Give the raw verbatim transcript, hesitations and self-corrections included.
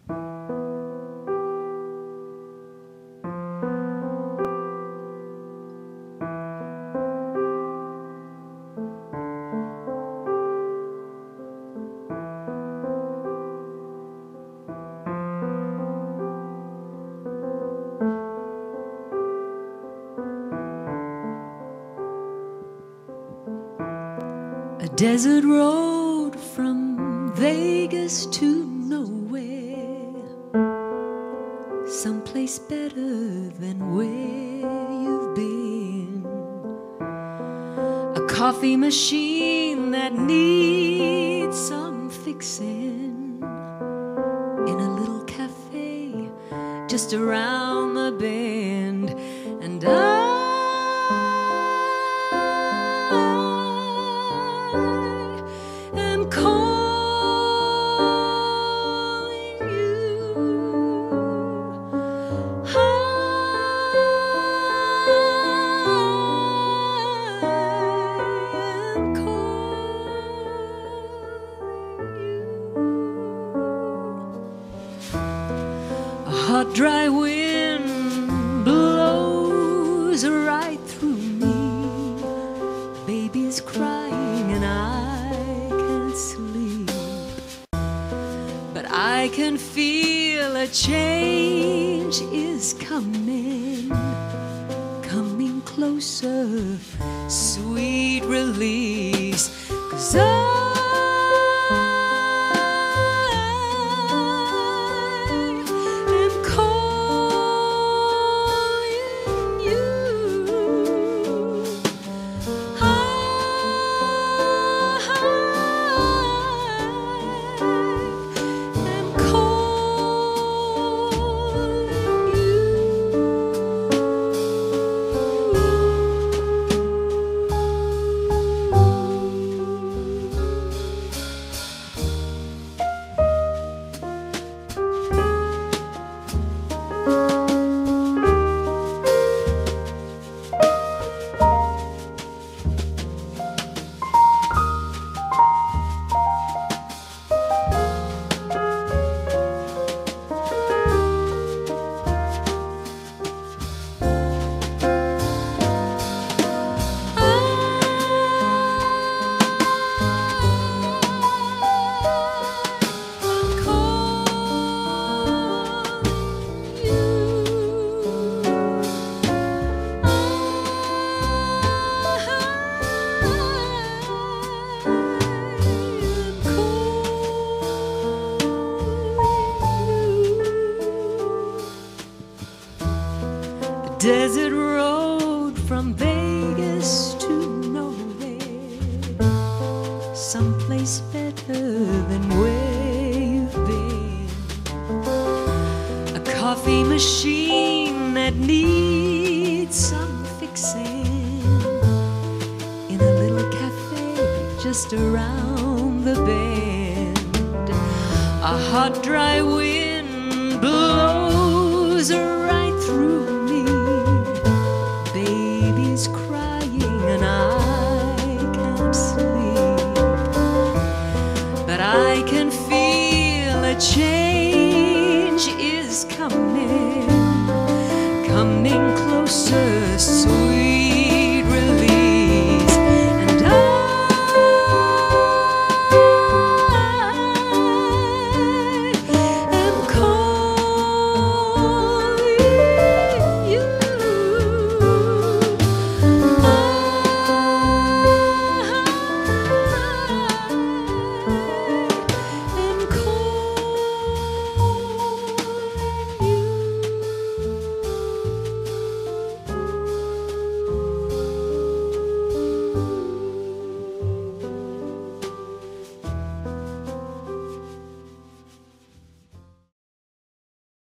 A desert road from Vegas to nowhere, someplace better than where you've been. A coffee machine that needs some fixing in a little cafe just around the bend. And I hot, dry wind blows right through me. Baby's crying and I can't sleep, but I can feel a change is coming, coming closer, sweet release. 'Cause I desert road from Vegas to nowhere, someplace better than where you've been. A coffee machine that needs some fixing in a little cafe just around the bend. A hot, dry wind blows around